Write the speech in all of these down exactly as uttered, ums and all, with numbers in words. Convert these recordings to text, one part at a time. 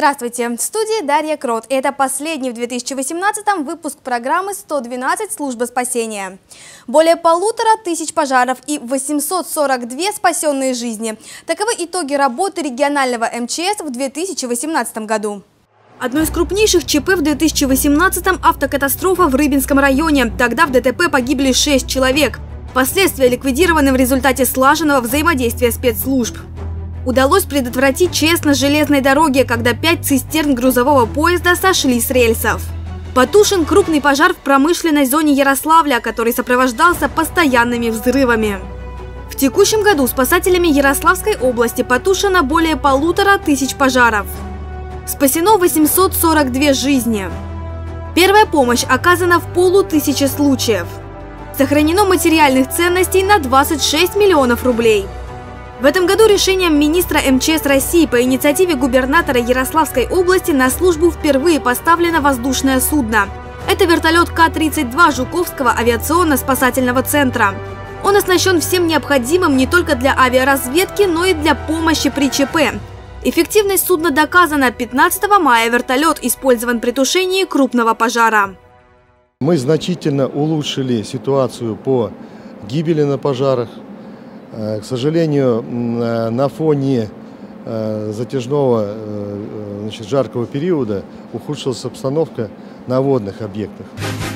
Здравствуйте! В студии Дарья Крот. И это последний в две тысячи восемнадцатом выпуск программы сто двенадцать «Служба спасения». Более полутора тысяч пожаров и восемьсот сорок две спасенные жизни. Таковы итоги работы регионального эм че эс в две тысячи восемнадцатом году. Одно из крупнейших ЧП в две тысячи восемнадцатом – автокатастрофа в Рыбинском районе. Тогда в ДТП погибли шесть человек. Последствия ликвидированы в результате слаженного взаимодействия спецслужб. Удалось предотвратить ЧС на железной дороге, когда пять цистерн грузового поезда сошли с рельсов. Потушен крупный пожар в промышленной зоне Ярославля, который сопровождался постоянными взрывами. В текущем году спасателями Ярославской области потушено более полутора тысяч пожаров. Спасено восемьсот сорок две жизни. Первая помощь оказана в полутысячи случаев. Сохранено материальных ценностей на двадцать шесть миллионов рублей. В этом году решением министра эм че эс России по инициативе губернатора Ярославской области на службу впервые поставлено воздушное судно. Это вертолет Ка тридцать два Жуковского авиационно-спасательного центра. Он оснащен всем необходимым не только для авиаразведки, но и для помощи при ЧП. Эффективность судна доказана. пятнадцатого мая вертолет использован при тушении крупного пожара. Мы значительно улучшили ситуацию по гибели на пожарах. К сожалению, на фоне затяжного, значит, жаркого периода ухудшилась обстановка на водных объектах.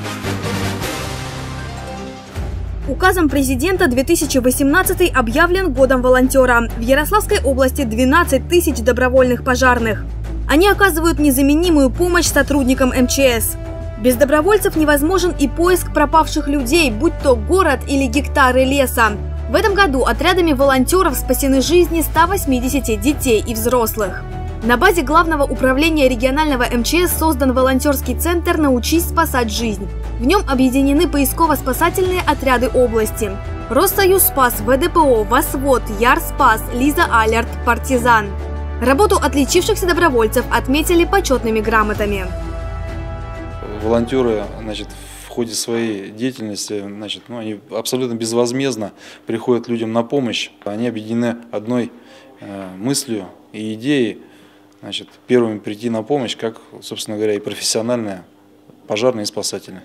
Указом президента две тысячи восемнадцатый объявлен годом волонтера. В Ярославской области двенадцать тысяч добровольных пожарных. Они оказывают незаменимую помощь сотрудникам эм че эс. Без добровольцев невозможен и поиск пропавших людей, будь то город или гектары леса. В этом году отрядами волонтеров спасены жизни ста восьмидесяти детей и взрослых. На базе Главного управления регионального эм че эс создан волонтерский центр «Научись спасать жизнь». В нем объединены поисково-спасательные отряды области. Россоюз спас, вэ дэ пэ о, Восвод, Ярспас, Лиза Алерт, Партизан. Работу отличившихся добровольцев отметили почетными грамотами. Волонтеры, значит, в ходе своей деятельности, значит, ну, они абсолютно безвозмездно приходят людям на помощь. Они объединены одной э, мыслью и идеей, значит, первыми прийти на помощь, как, собственно говоря, и профессиональные пожарные и спасатели.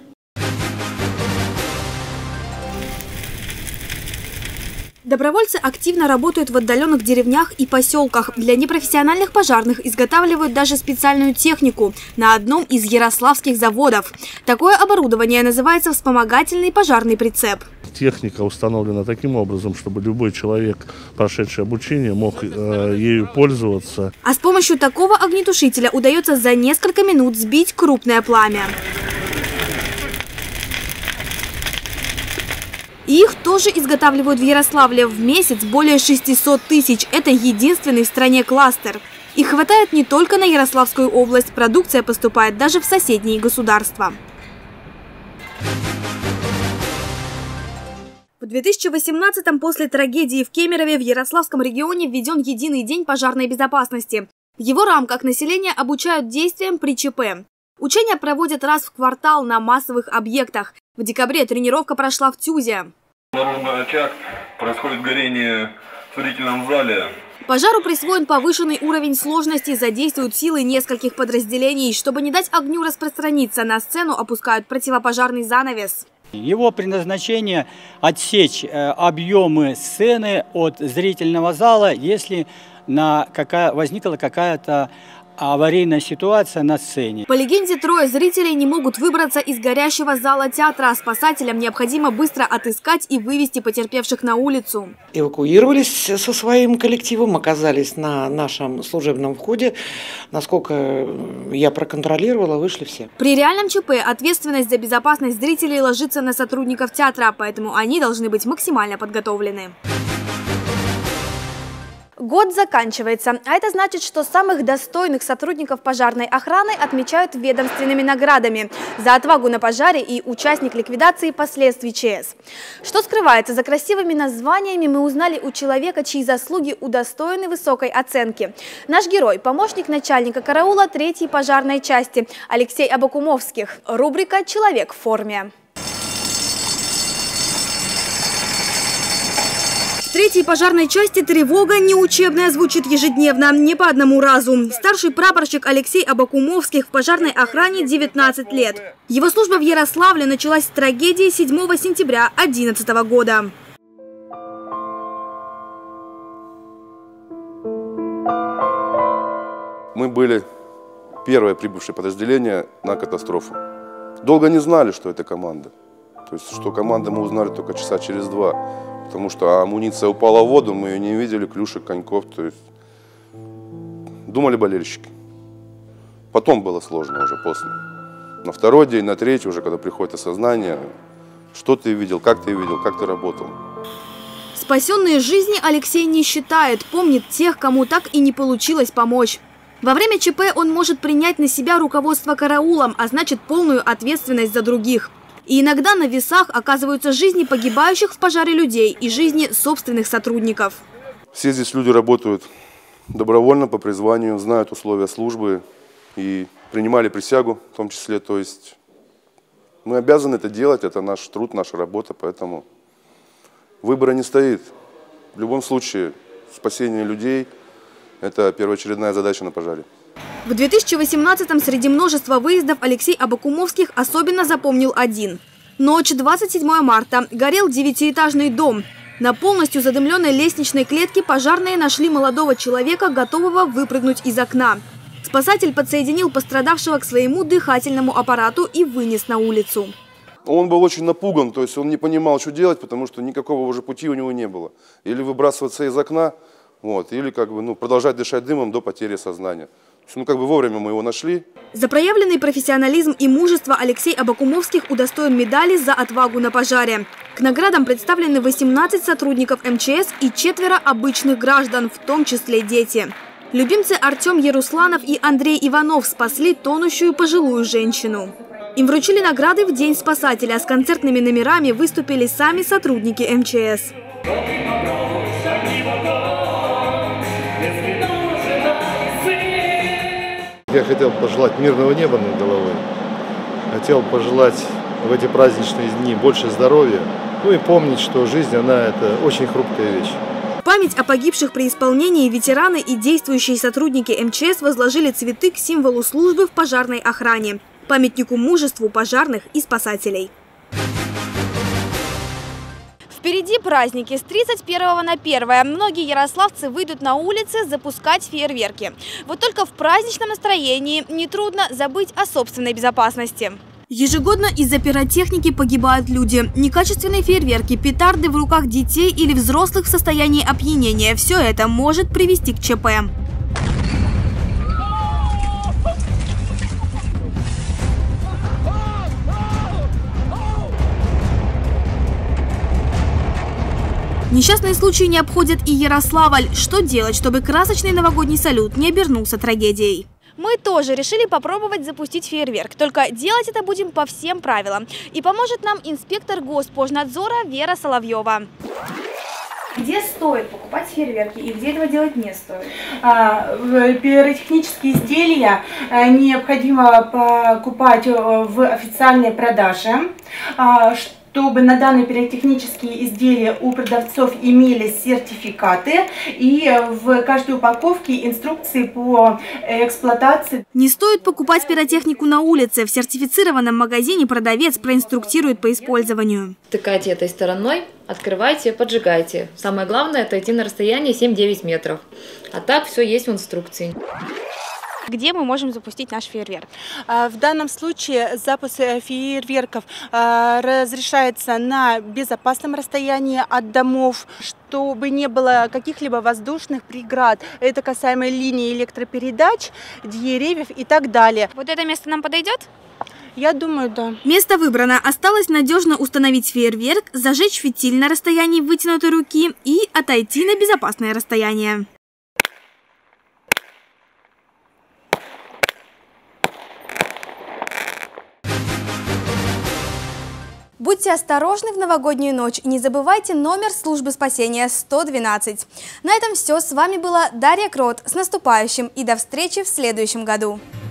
Добровольцы активно работают в отдаленных деревнях и поселках. Для непрофессиональных пожарных изготавливают даже специальную технику на одном из ярославских заводов. Такое оборудование называется вспомогательный пожарный прицеп. Техника установлена таким образом, чтобы любой человек, прошедший обучение, мог э, ею пользоваться. А с помощью такого огнетушителя удается за несколько минут сбить крупное пламя. Их тоже изготавливают в Ярославле. В месяц более шестисот тысяч. Это единственный в стране кластер. Их хватает не только на Ярославскую область. Продукция поступает даже в соседние государства. В две тысячи восемнадцатом после трагедии в Кемерове в Ярославском регионе введен единый день пожарной безопасности. В его рамках население обучают действиям при ЧП. Учения проводят раз в квартал на массовых объектах. В декабре тренировка прошла в Тюзе. Наружный очаг, происходит горение в зрительном зале. Пожару присвоен повышенный уровень сложности, задействуют силы нескольких подразделений. Чтобы не дать огню распространиться, на сцену опускают противопожарный занавес. Его предназначение – отсечь объемы сцены от зрительного зала, если на какая, возникла какая-то аварийная ситуация на сцене. По легенде, трое зрителей не могут выбраться из горящего зала театра. Спасателям необходимо быстро отыскать и вывести потерпевших на улицу. Эвакуировались со своим коллективом, оказались на нашем служебном входе. Насколько я проконтролировала, вышли все. При реальном ЧП ответственность за безопасность зрителей ложится на сотрудников театра, поэтому они должны быть максимально подготовлены. Год заканчивается, а это значит, что самых достойных сотрудников пожарной охраны отмечают ведомственными наградами за отвагу на пожаре и участник ликвидации последствий ЧС. Что скрывается за красивыми названиями, мы узнали у человека, чьи заслуги удостоены высокой оценки. Наш герой – помощник начальника караула третьей пожарной части Алексей Абакумовских. Рубрика «Человек в форме». третьей пожарной части тревога неучебная звучит ежедневно, не по одному разу. Старший прапорщик Алексей Абакумовских в пожарной охране девятнадцать лет. Его служба в Ярославле началась с трагедии седьмого сентября две тысячи одиннадцатого года. Мы были первое прибывшее подразделение на катастрофу. Долго не знали, что это команда. То есть, что команда мы узнали только часа через два. Потому что амуниция упала в воду, мы ее не видели, клюшек, коньков. То есть, думали болельщики. Потом было сложно уже после. На второй день, на третий уже, когда приходит осознание, что ты видел, как ты видел, как ты работал. Спасенные жизни Алексей не считает, помнит тех, кому так и не получилось помочь. Во время ЧП он может принять на себя руководство караулом, а значит полную ответственность за других. И иногда на весах оказываются жизни погибающих в пожаре людей и жизни собственных сотрудников. Все здесь люди работают добровольно, по призванию, знают условия службы и принимали присягу в том числе. То есть мы обязаны это делать, это наш труд, наша работа, поэтому выбора не стоит. В любом случае спасение людей – это первоочередная задача на пожаре. В две тысячи восемнадцатом среди множества выездов Алексей Абакумовских особенно запомнил один. Ночь двадцать седьмого марта. Горел девятиэтажный дом. На полностью задымленной лестничной клетке пожарные нашли молодого человека, готового выпрыгнуть из окна. Спасатель подсоединил пострадавшего к своему дыхательному аппарату и вынес на улицу. Он был очень напуган, то есть он не понимал, что делать, потому что никакого уже пути у него не было. Или выбрасываться из окна, вот, или как бы, ну, продолжать дышать дымом до потери сознания. Ну, как бы вовремя мы его нашли. За проявленный профессионализм и мужество Алексей Абакумовских удостоен медали за отвагу на пожаре. К наградам представлены восемнадцать сотрудников эм че эс и четверо обычных граждан, в том числе дети. Любимцы Артем Ярусланов и Андрей Иванов спасли тонущую пожилую женщину. Им вручили награды в День спасателя. С концертными номерами выступили сами сотрудники эм че эс. Я хотел пожелать мирного неба над головой. Хотел пожелать в эти праздничные дни больше здоровья. Ну и помнить, что жизнь, она это очень хрупкая вещь. Память о погибших при исполнении ветераны и действующие сотрудники эм че эс возложили цветы к символу службы в пожарной охране – памятнику мужеству пожарных и спасателей. Впереди праздники. С тридцать первого на первое многие ярославцы выйдут на улицы запускать фейерверки. Вот только в праздничном настроении нетрудно забыть о собственной безопасности. Ежегодно из-за пиротехники погибают люди. Некачественные фейерверки, петарды в руках детей или взрослых в состоянии опьянения – все это может привести к ЧП. Несчастные случаи не обходят и Ярославль. Что делать, чтобы красочный новогодний салют не обернулся трагедией? Мы тоже решили попробовать запустить фейерверк. Только делать это будем по всем правилам. И поможет нам инспектор Госпожнадзора Вера Соловьева. Где стоит покупать фейерверки и где этого делать не стоит? А, пиротехнические изделия необходимо покупать в официальной продаже, чтобы на данные пиротехнические изделия у продавцов имелись сертификаты и в каждой упаковке инструкции по эксплуатации. Не стоит покупать пиротехнику на улице. В сертифицированном магазине продавец проинструктирует по использованию. Втыкайте этой стороной, открывайте, поджигайте. Самое главное – это идти на расстояние семь-девять метров. А так все есть в инструкции. Где мы можем запустить наш фейерверк? В данном случае запуск фейерверков разрешается на безопасном расстоянии от домов, чтобы не было каких-либо воздушных преград. Это касаемо линии электропередач, деревьев и так далее. Вот это место нам подойдет? Я думаю, да. Место выбрано. Осталось надежно установить фейерверк, зажечь фитиль на расстоянии вытянутой руки и отойти на безопасное расстояние. Будьте осторожны в новогоднюю ночь и не забывайте номер службы спасения сто двенадцать. На этом все. С вами была Дарья Крот. С наступающим и до встречи в следующем году.